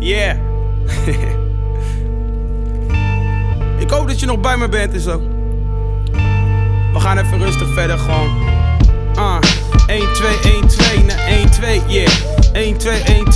Yeah. Ik hoop dat je nog bij me bent en zo. We gaan even rustig verder gewoon. 1, 2, 1, 2, naar 1, 2, yeah. 1, 2, 1,